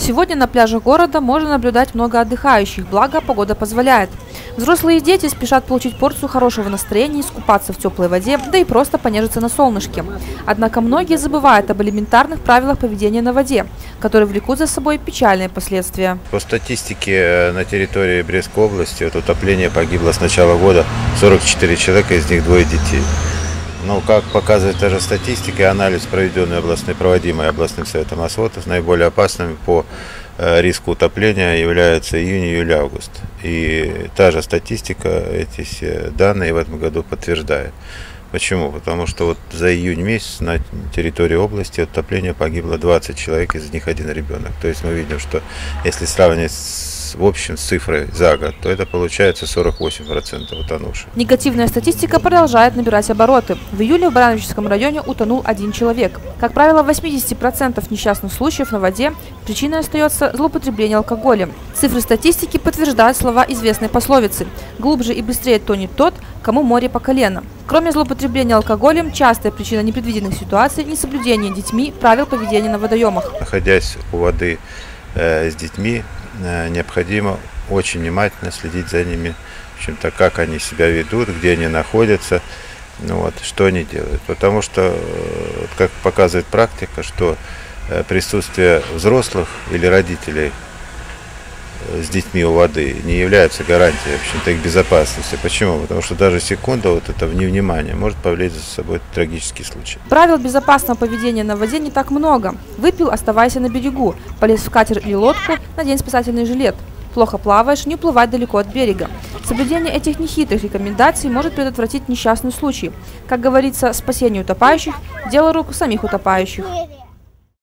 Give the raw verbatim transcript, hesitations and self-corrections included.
Сегодня на пляжах города можно наблюдать много отдыхающих, благо погода позволяет. Взрослые и дети спешат получить порцию хорошего настроения, искупаться в теплой воде, да и просто понежиться на солнышке. Однако многие забывают об элементарных правилах поведения на воде, которые влекут за собой печальные последствия. По статистике на территории Брестской области от утопления погибло с начала года сорок четыре человека, из них двое детей. Но, как показывает та же статистика и анализ, проведенный областной, проводимый областным советом ОСВОТов, наиболее опасными по риску утопления являются июнь, июль, август. И та же статистика эти все данные в этом году подтверждает. Почему? Потому что вот за июнь месяц на территории области от утопления погибло двадцать человек, из них один ребенок. То есть мы видим, что если сравнивать с в общем с цифрой за год, то это получается сорок восемь процентов утонувших. Негативная статистика продолжает набирать обороты. В июле в Барановичском районе утонул один человек. Как правило, в восьмидесяти процентах несчастных случаев на воде причиной остается злоупотребление алкоголем. Цифры статистики подтверждают слова известной пословицы: «Глубже и быстрее тонет тот, кому море по колено». Кроме злоупотребления алкоголем, частая причина непредвиденных ситуаций – несоблюдение детьми правил поведения на водоемах. Находясь у воды э, с детьми, э, необходимо очень внимательно следить за ними, в общем-то, как они себя ведут, где они находятся, ну вот, что они делают. Потому что, как показывает практика, что присутствие взрослых или родителей с детьми у воды не является гарантией, в общем-то, их безопасности. Почему? Потому что даже секунда вот этого невнимания может повлечь за собой трагический случай. Правил безопасного поведения на воде не так много. Выпил – оставайся на берегу. Полез в катер или лодку – надень спасательный жилет. Плохо плаваешь – не уплывай далеко от берега. Соблюдение этих нехитрых рекомендаций может предотвратить несчастный случай. Как говорится, спасение утопающих – дело рук самих утопающих.